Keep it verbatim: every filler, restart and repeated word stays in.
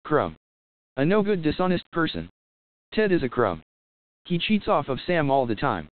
crumb. A no-good dishonest person. Ted is a crumb. He cheats off of Sam all the time.